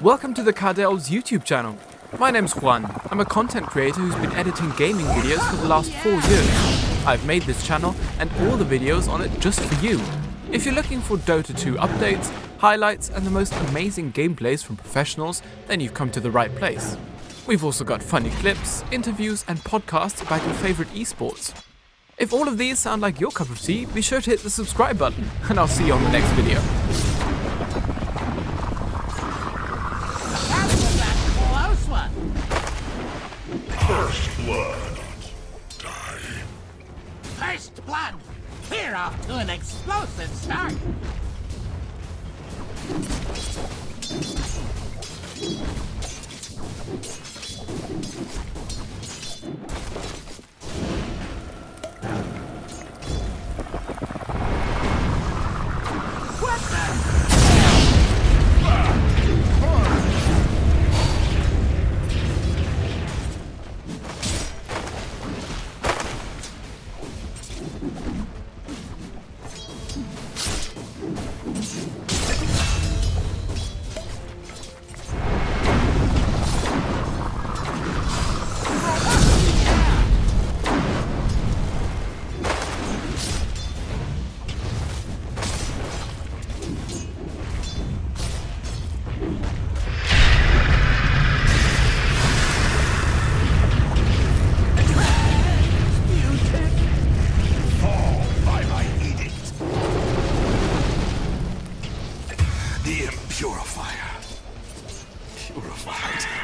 Welcome to the Cardell's YouTube channel. My name's Juan. I'm a content creator who's been editing gaming videos for the last 4 years. I've made this channel and all the videos on it just for you. If you're looking for Dota 2 updates, highlights and the most amazing gameplays from professionals, then you've come to the right place. We've also got funny clips, interviews and podcasts about your favorite esports. If all of these sound like your cup of tea, be sure to hit the subscribe button and I'll see you on the next video. First blood. Die. First blood! We're off to an explosive start! What the? The Impurifier. Purified.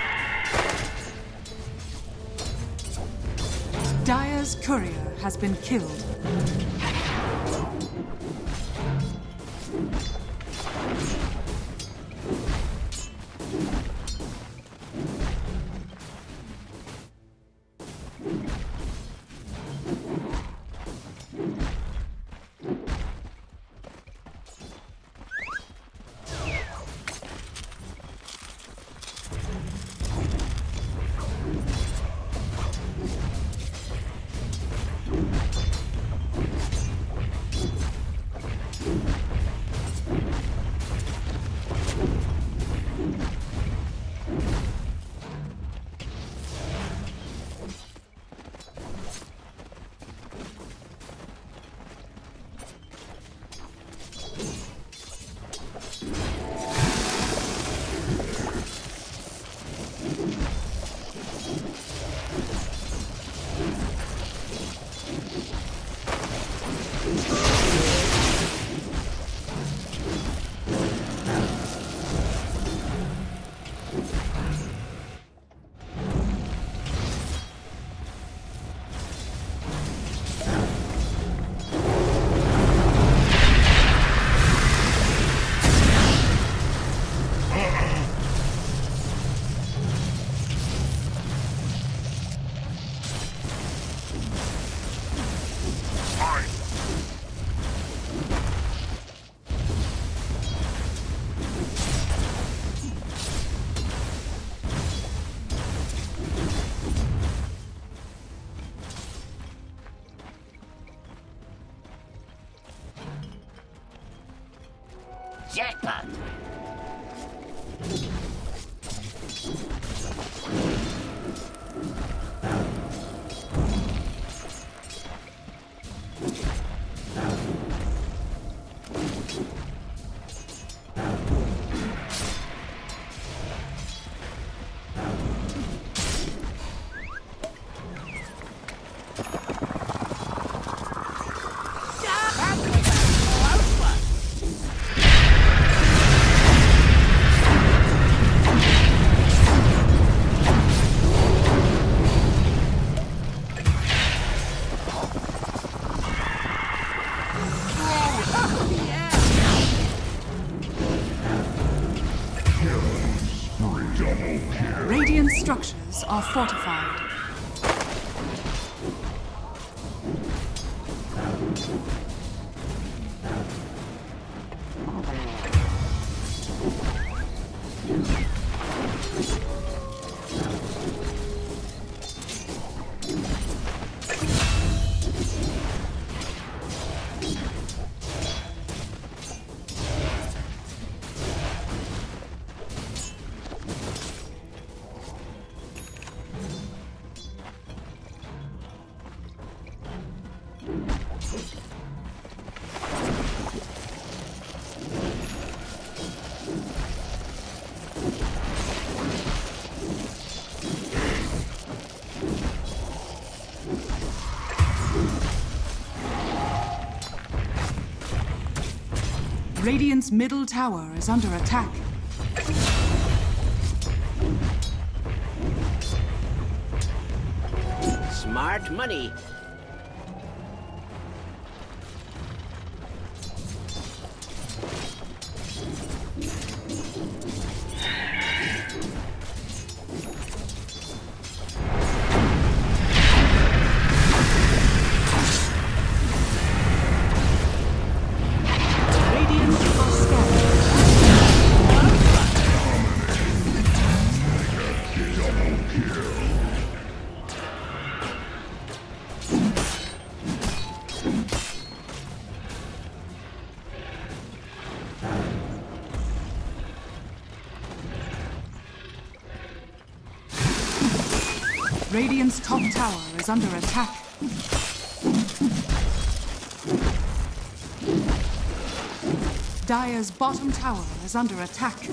Dire's courier has been killed. Jackpot! Radiant structures are fortified. Radiant's middle tower is under attack. Smart money. Radiant's top tower is under attack. Dire's bottom tower is under attack.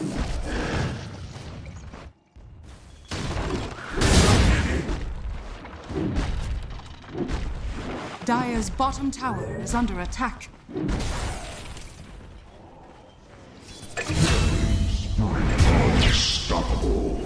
Dire's bottom tower is under attack. Unstoppable.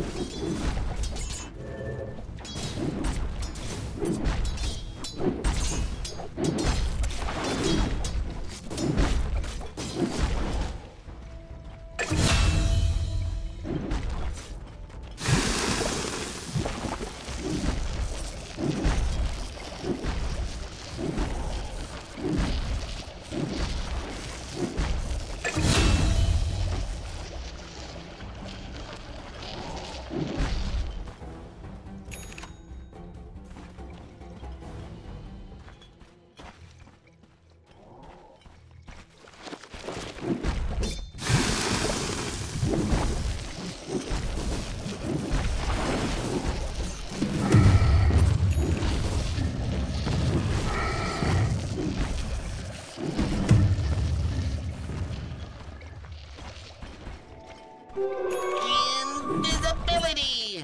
Invisibility!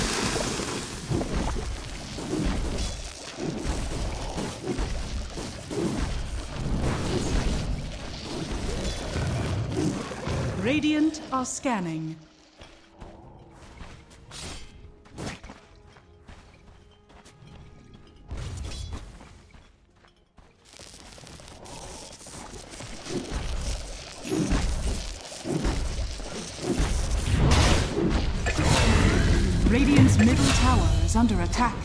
Radiant are scanning. Radiant's middle tower is under attack.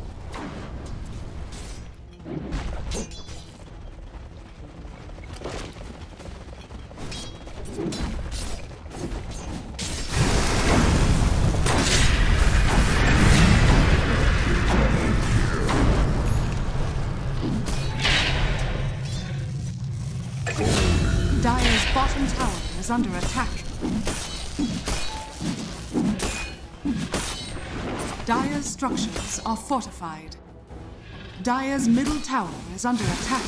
Dire's bottom tower is under attack. Dire's structures are fortified. Dire's middle tower is under attack.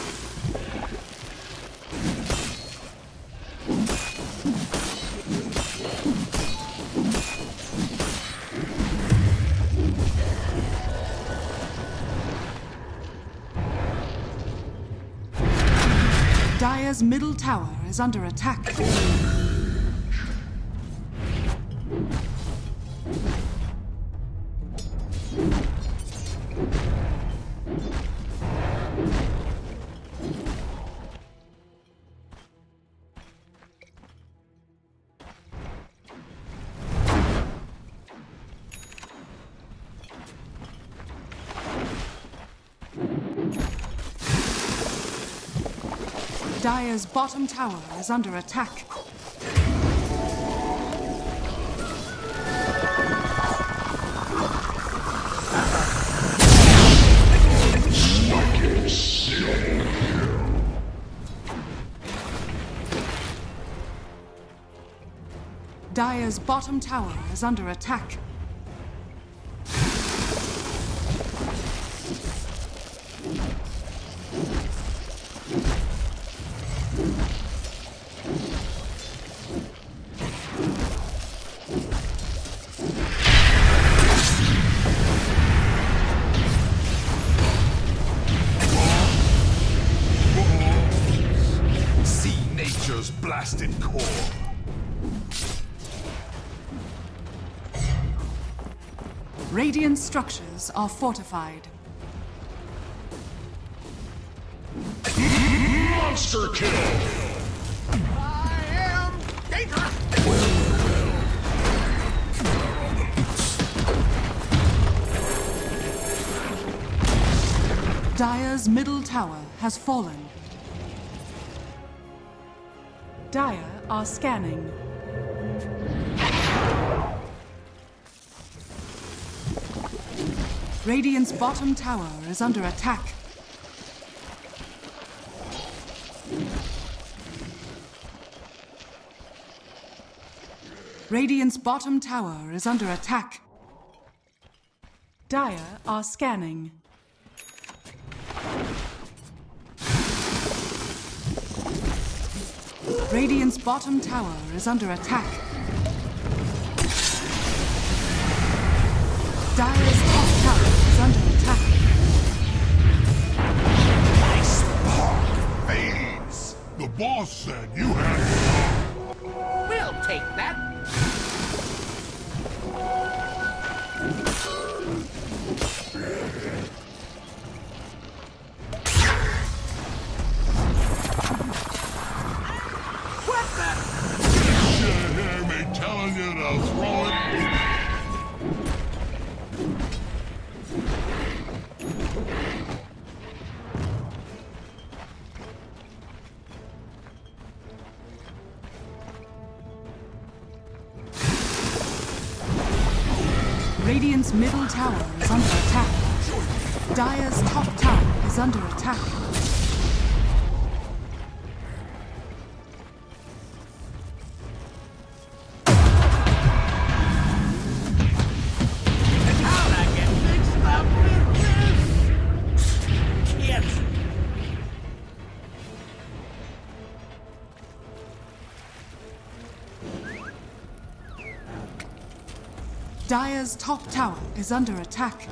Dire's middle tower is under attack. Dire's bottom tower is under attack. Dire's bottom tower is under attack. See nature's blood. Radiant structures are fortified. Monster kill! I am dangerous! Dire's middle tower has fallen. Dire are scanning. Radiant's bottom tower is under attack. Radiant's bottom tower is under attack. Dire are scanning. Radiant's bottom tower is under attack. Dire's top tower is under attack. My spark fades! The boss said you had We'll take that. What the? You hear me telling you to throw it? Radiant's middle tower is under attack. Dire's top tower is under attack. How'd I get mixed up with this? Kids. Dire's top tower is under attack.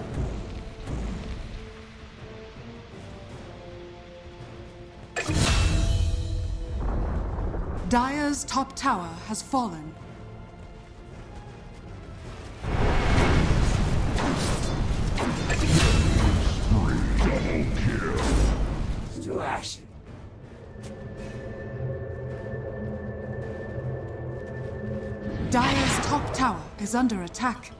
Dire's top tower has fallen. To action. Dire's top tower is under attack.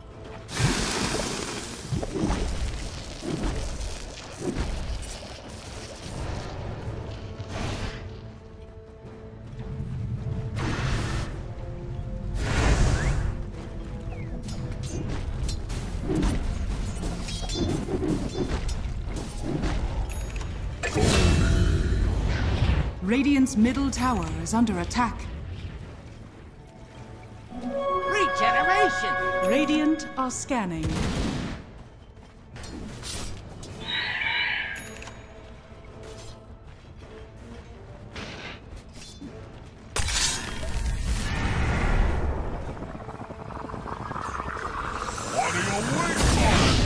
Radiant's middle tower is under attack. Regeneration. Radiant are scanning. What are you waiting for?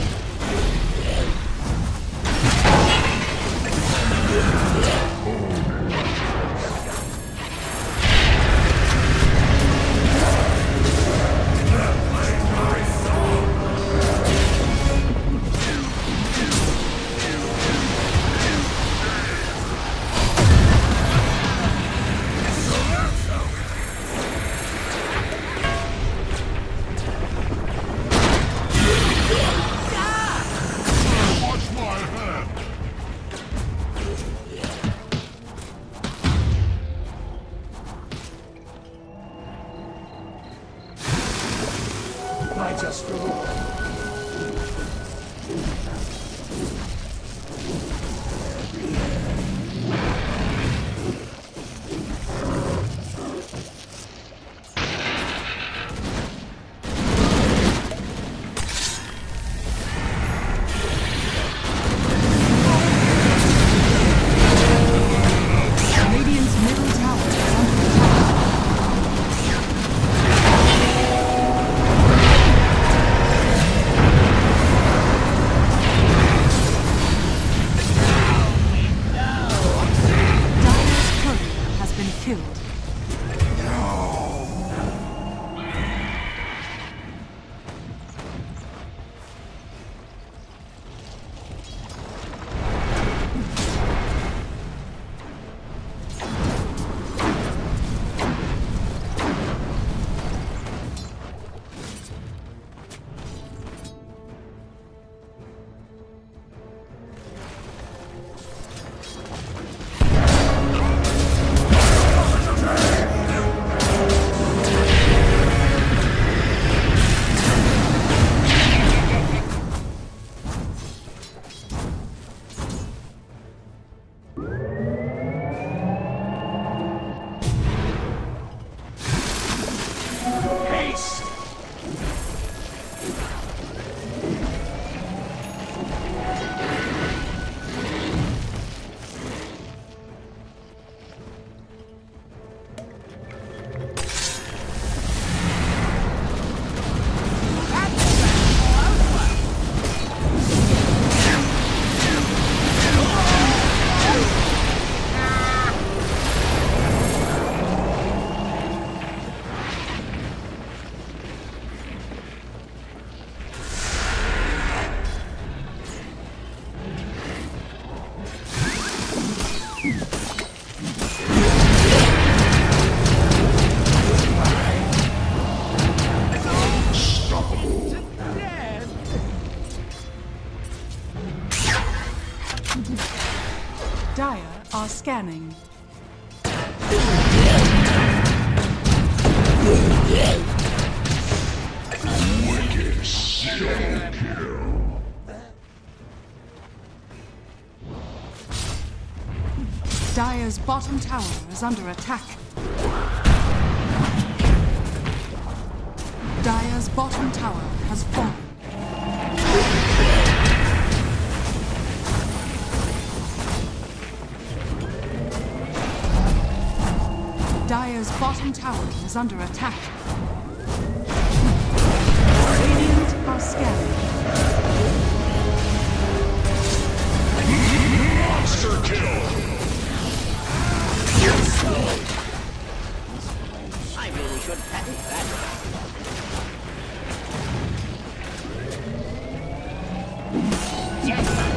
Watch my hand! I just ruled. Radiant's middle tower is under attack. Haste! Dire are scanning. Wicked silver kill. Dire's bottom tower is under attack. Dire's bottom tower has fallen. Dire's bottom tower is under attack. Radiant are scanning. Monster kill. I really should patent that. Yes!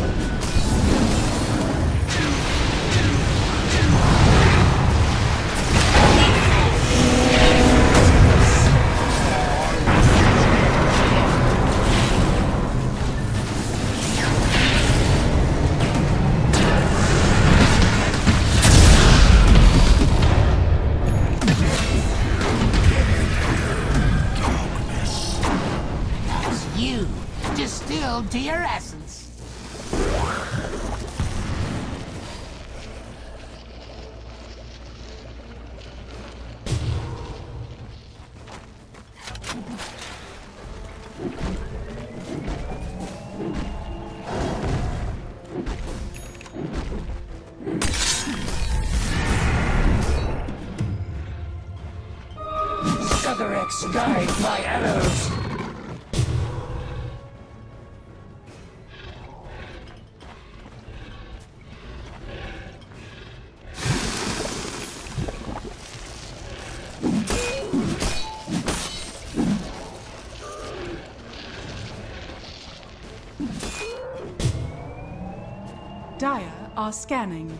You, distilled to your essence. Sutherix guide my arrows. Dire are scanning.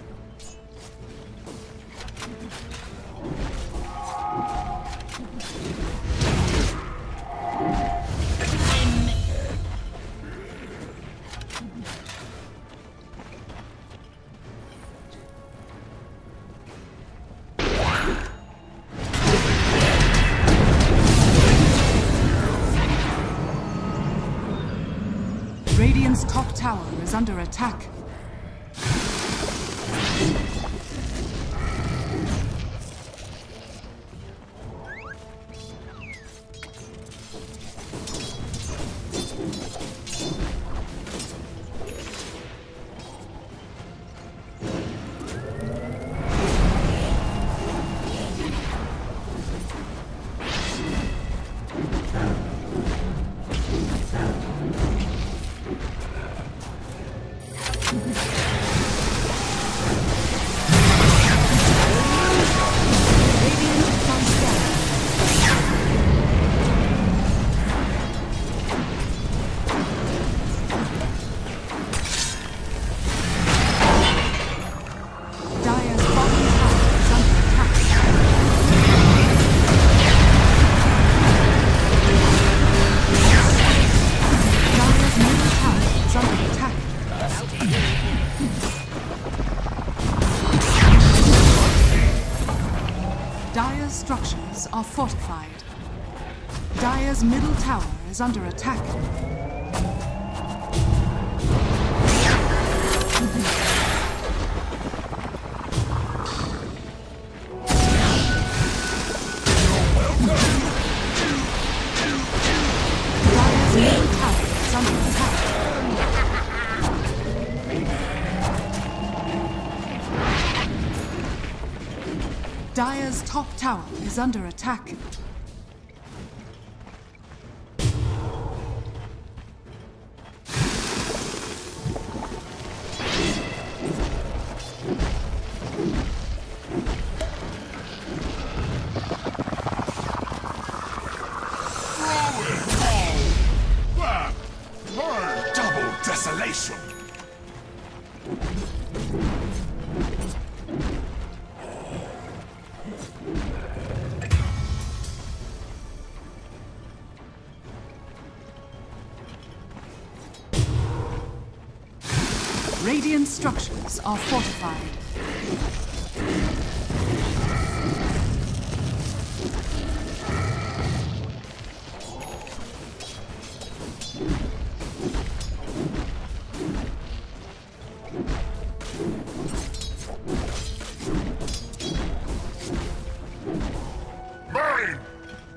Radiant's top tower is under attack. Dire's structures are fortified. Dire's middle tower is under attack. Dire's top tower is under attack. Double desolation! Radiant structures are fortified. Mine!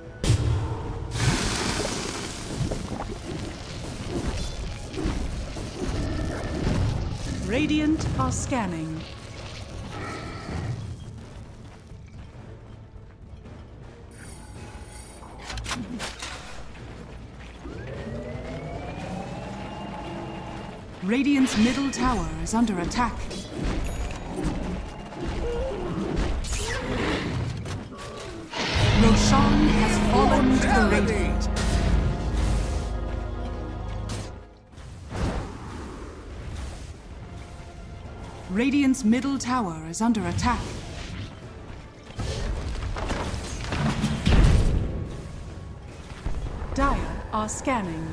Radiant are scanning. Radiant's middle tower is under attack. Roshan has fallen to the Radiant. Radiant's middle tower is under attack. Dire are scanning.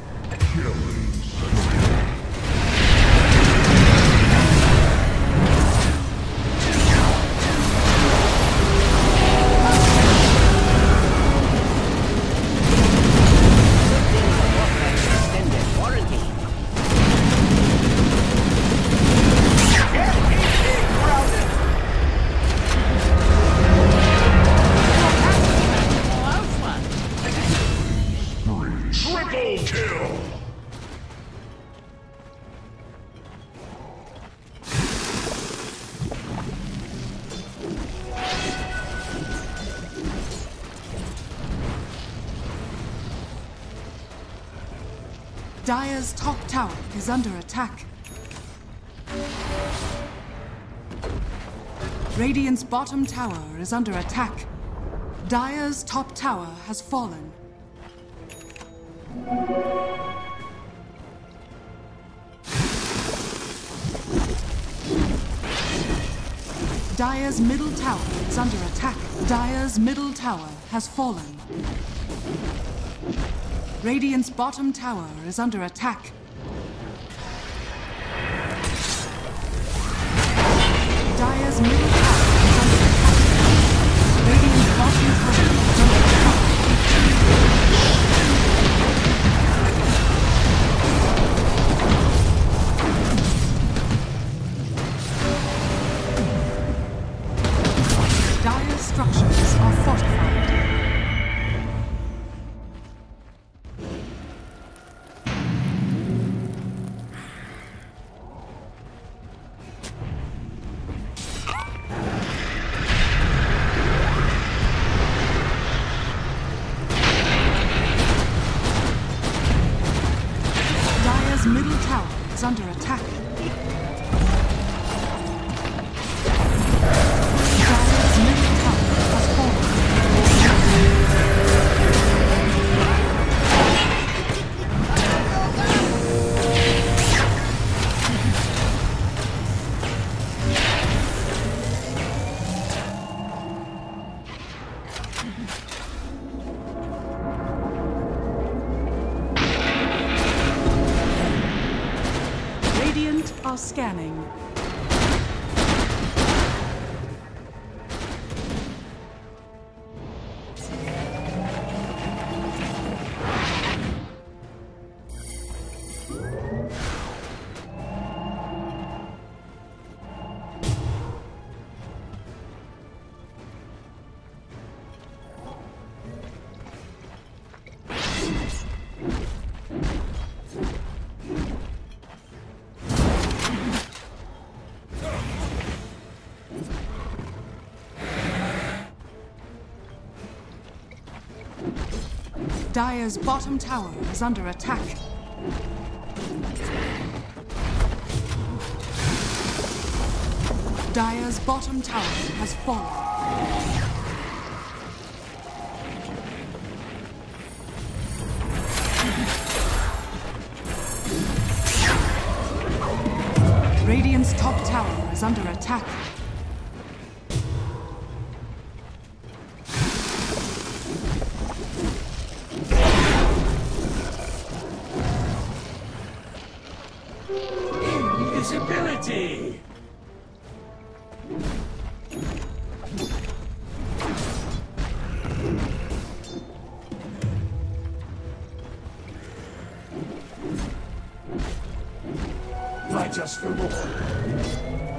Triple kill! Dire's top tower is under attack. Radiant's bottom tower is under attack. Dire's top tower has fallen. Dire's middle tower is under attack. Dire's middle tower has fallen. Radiant's bottom tower is under attack. Dire's middle tower is under attack. Radiant's bottom tower is under attack. Dire's structures are fortified. Dire's middle tower is under attack. Dire's middle tower has fallen. Radiant are scanning. Dire's bottom tower is under attack. Dire's bottom tower has fallen. Radiant's top tower is under attack. Invisibility! Fight us for more.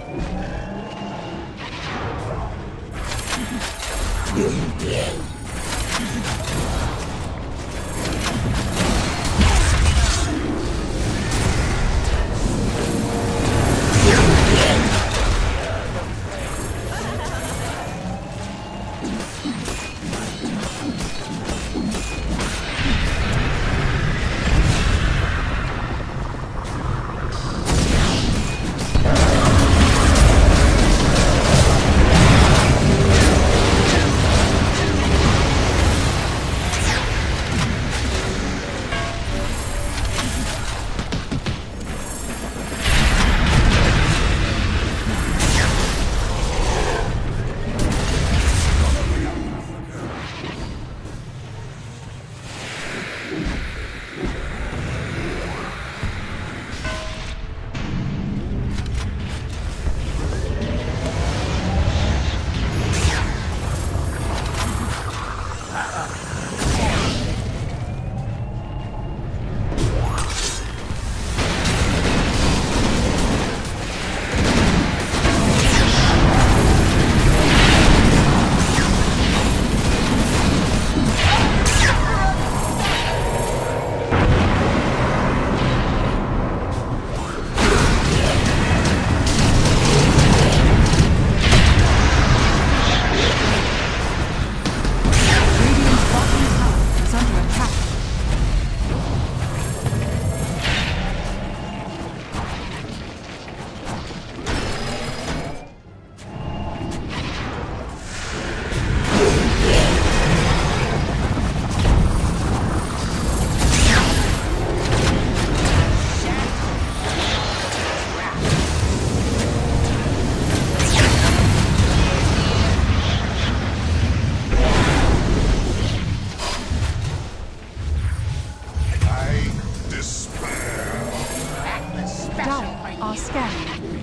Are scanning.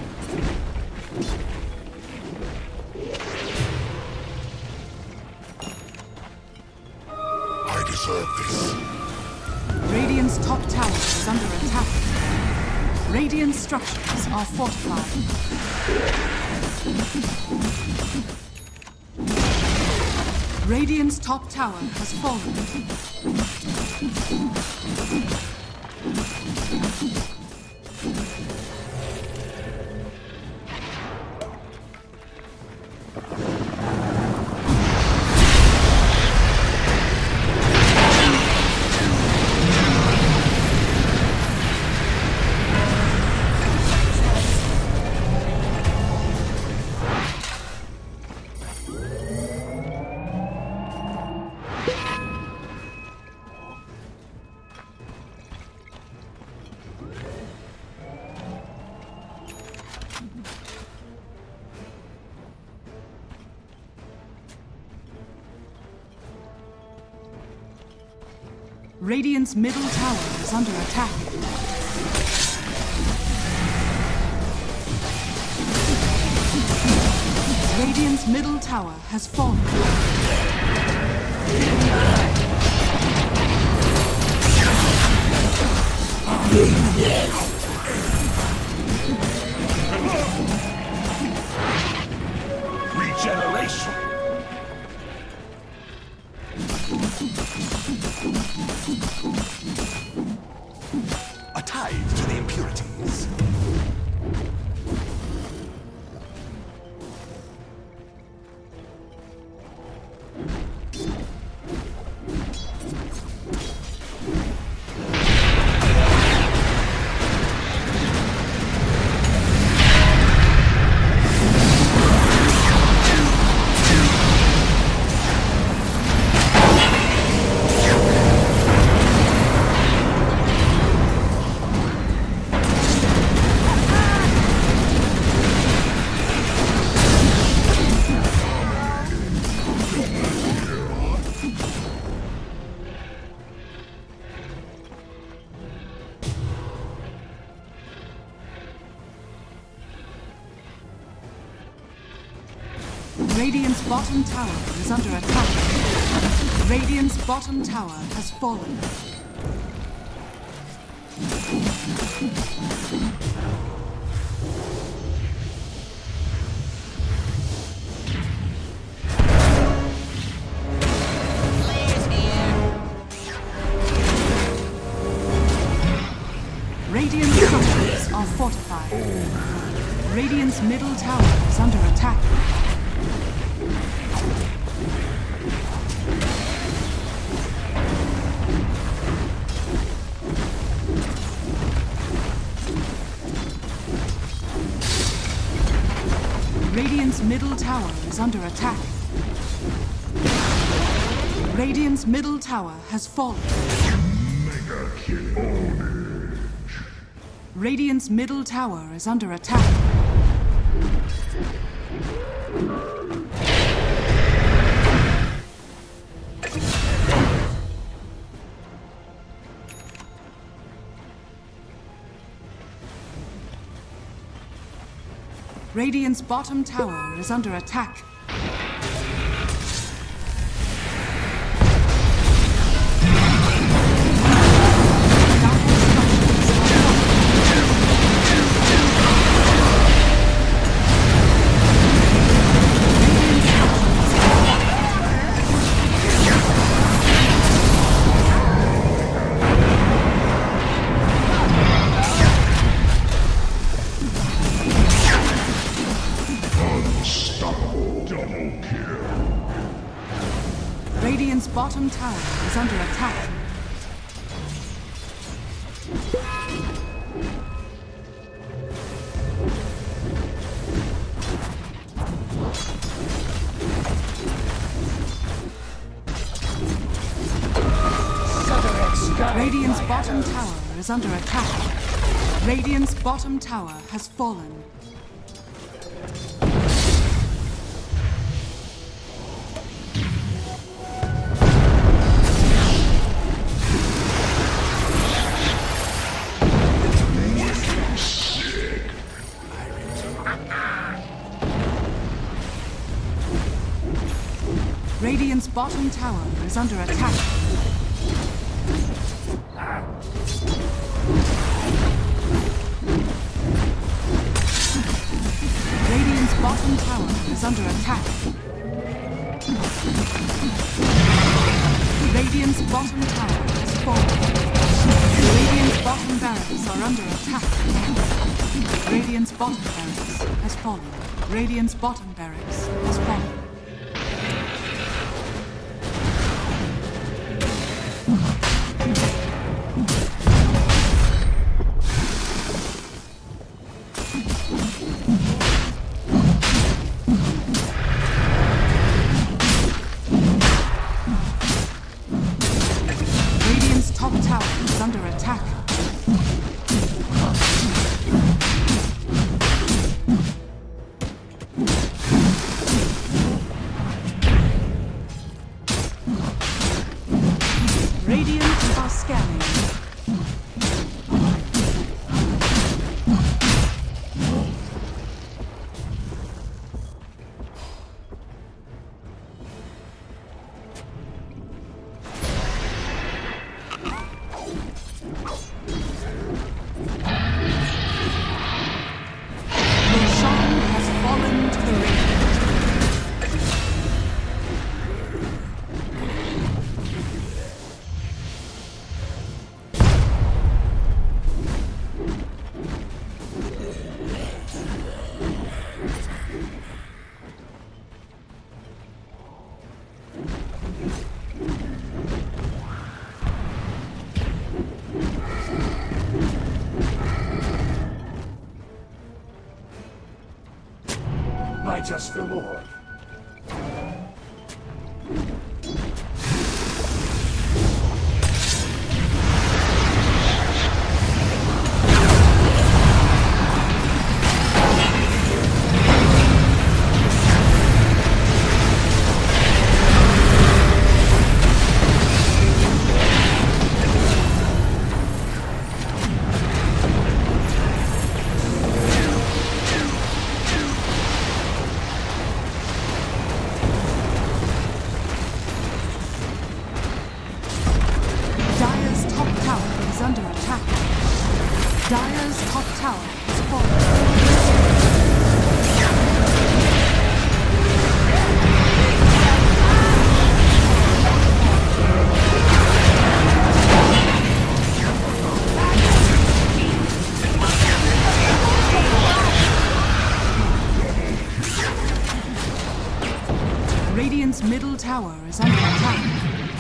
I deserve this. Radiant's top tower is under attack. Radiant structures are fortified. Radiant's top tower has fallen. Radiant's middle tower is under attack. Radiant's middle tower has fallen. Regeneration! A tithe to the impurities. Radiant's bottom tower is under attack. Radiant's bottom tower has fallen. Radiant structures are fortified. Radiant's middle tower is under attack. Radiant's middle tower is under attack. Radiant's middle tower has fallen. Mega kill. Radiant's middle tower is under attack. Radiant's bottom tower is under attack. Radiant's bottom tower is under attack. Radiant's bottom tower is under attack. Radiant's bottom tower has fallen. Radiant's bottom tower is under attack. Radiant's bottom tower is under attack. Radiant's bottom tower has fallen. Radiant's bottom barracks are under attack. Radiant's bottom barracks has fallen. Radiant's bottom barracks has fallen. Top tower is under attack. Radiant are scanning. By just the Lord. under attack. Dire's top tower is falling. Radiant's middle tower is under attack.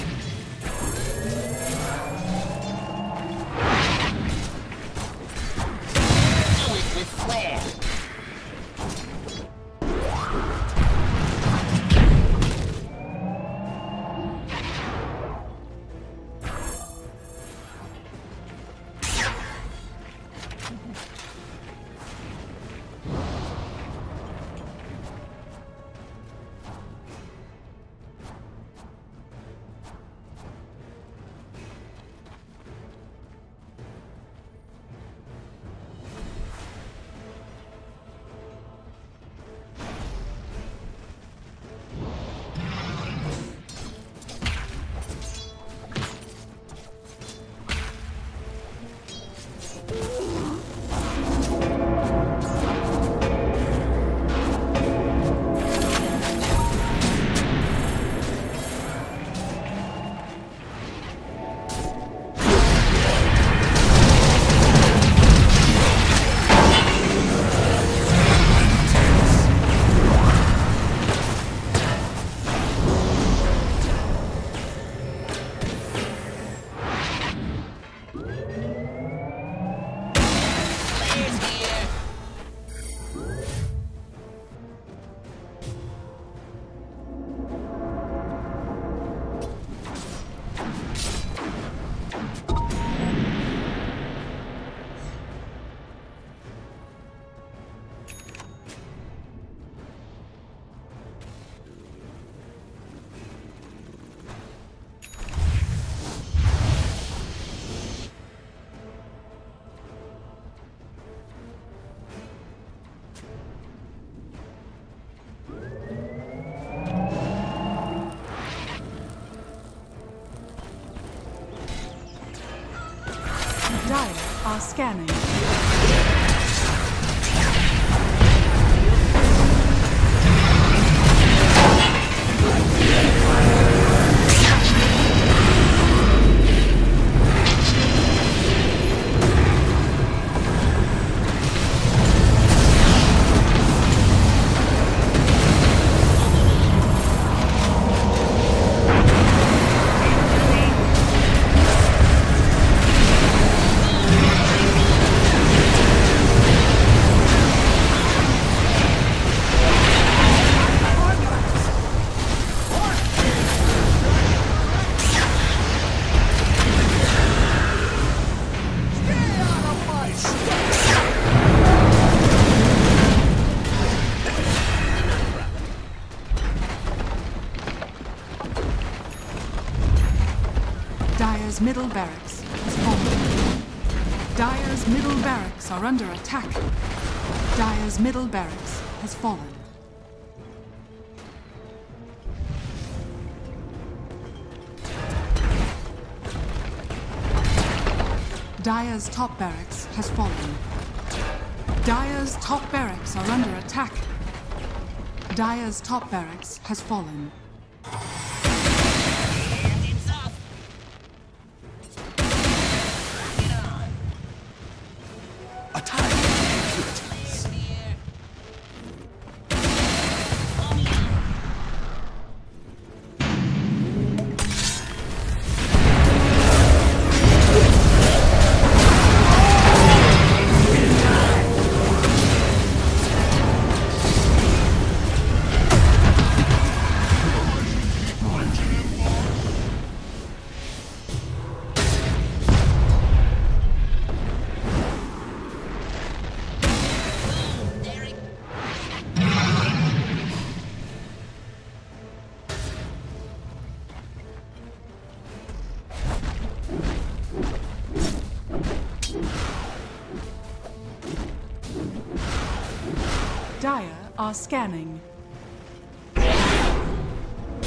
Dire are scanning. Dire's middle barracks has fallen. Dire's middle barracks are under attack. Dire's middle barracks has fallen. Dire's top barracks has fallen. Dire's top barracks are under attack. Dire's top barracks has fallen. Dire are scanning.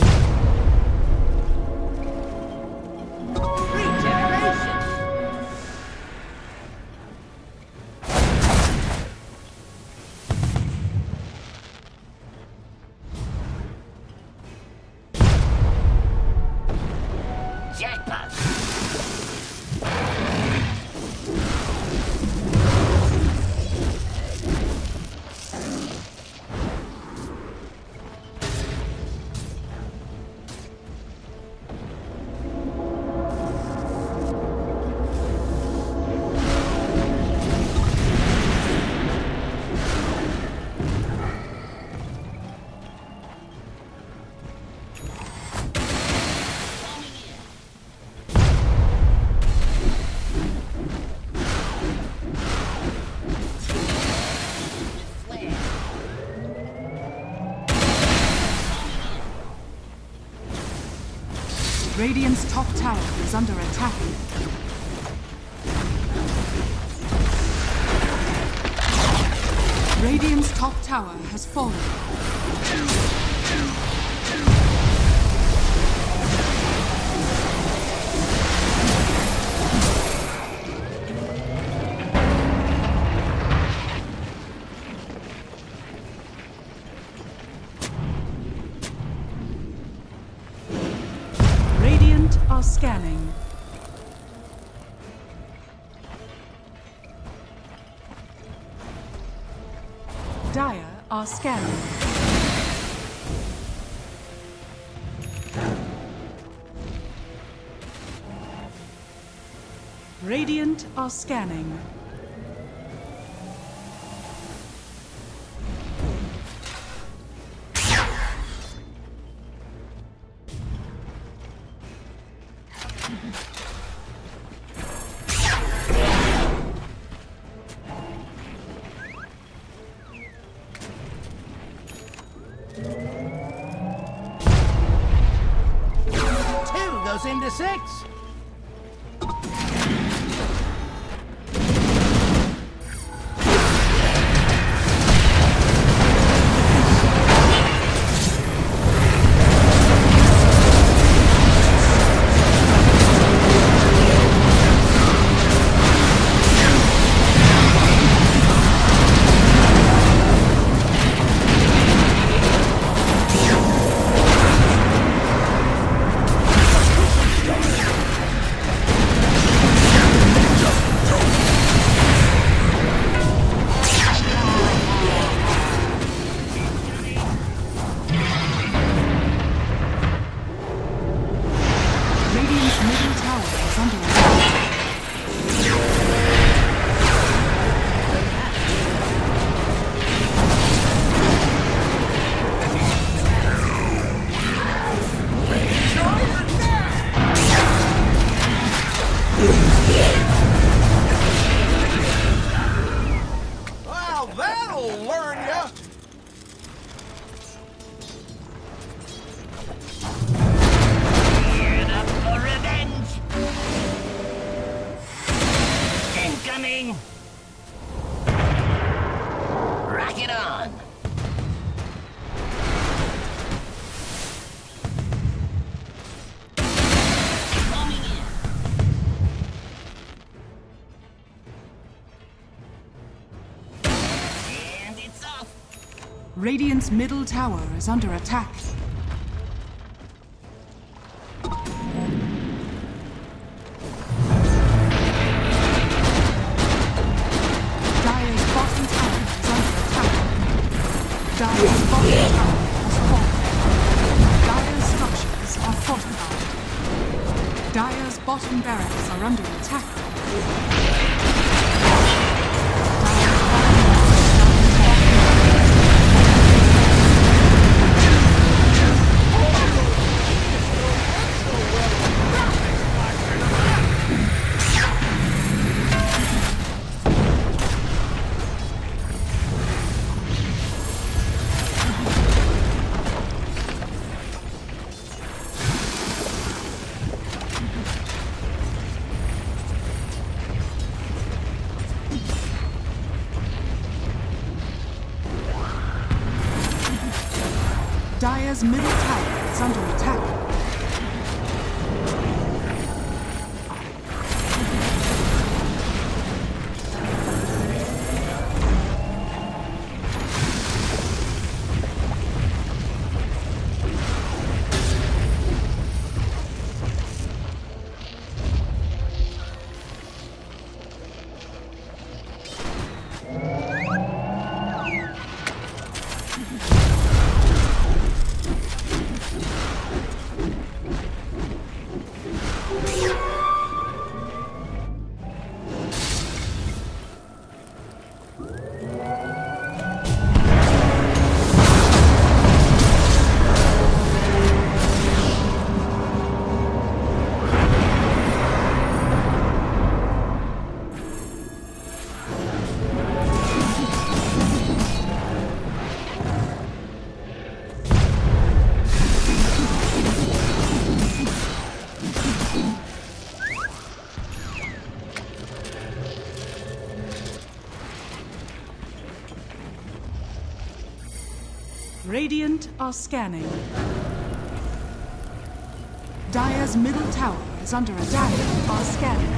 Regeneration! Radiant's top tower is under attack. Radiant's top tower has fallen. Radiant are scanning. Dire are scanning. Radiant are scanning. Goes into 6. Well, that'll learn ya! Geared up for revenge. Incoming. Rock it on. Coming in. And it's off. Radiant's middle tower is under attack. Dire's bottom tower is under attack. Dire's bottom tower has fallen. Dire's structures are fortified. Dire's bottom barracks are under attack. Dire's middle tower is under attack. Radiant are scanning. Dire's middle tower is under attack. Dire are scanning.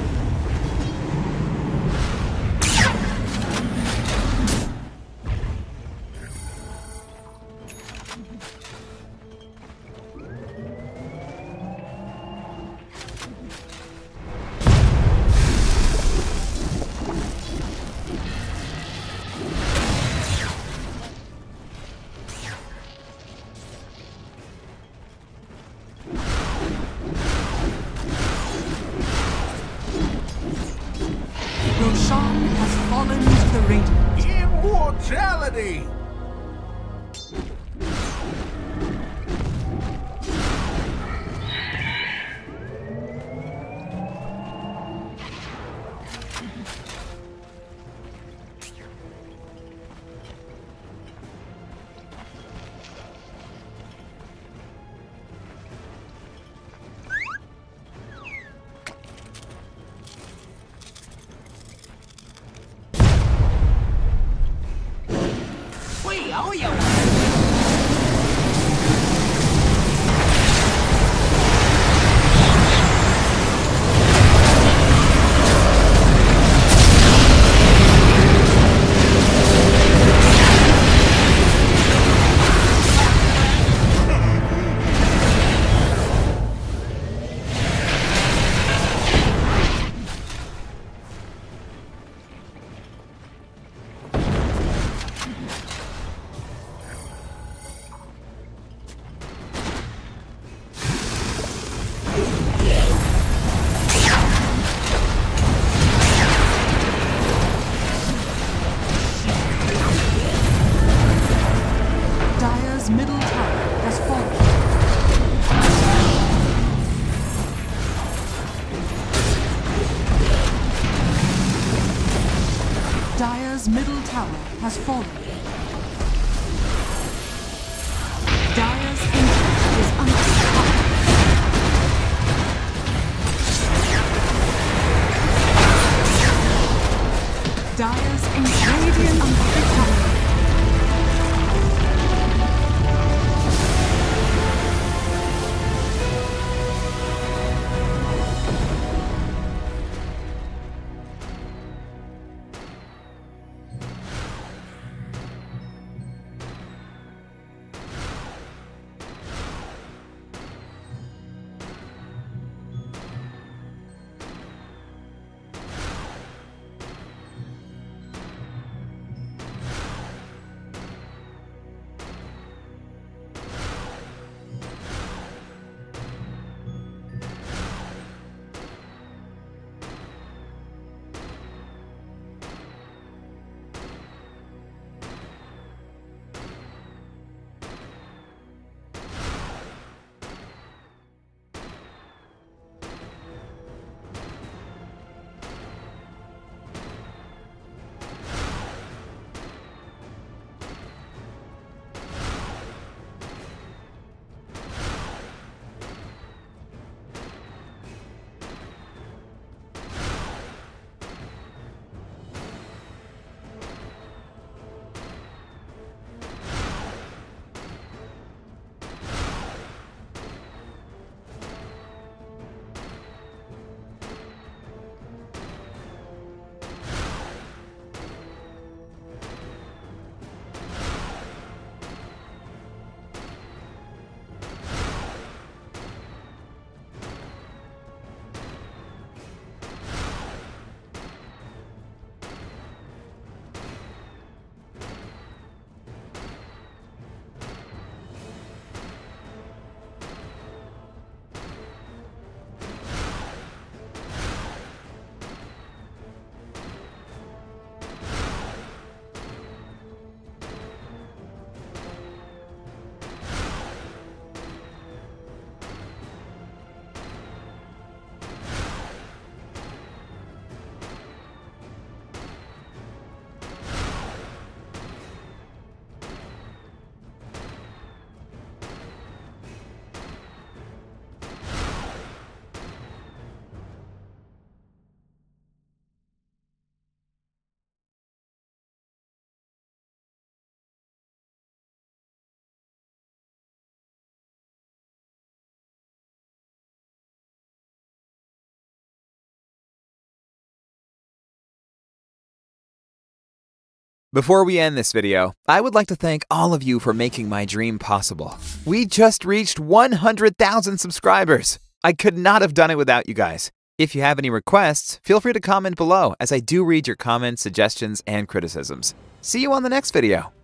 Roshan has fallen to the Radiant. Immortality! We owe you. Dire's middle tower has fallen. Dire's middle tower has fallen. Dire's ancient is under attack. Dire's ancient Radiant under attack. Before we end this video, I would like to thank all of you for making my dream possible. We just reached 100,000 subscribers. I could not have done it without you guys. If you have any requests, feel free to comment below, as I do read your comments, suggestions, and criticisms. See you on the next video.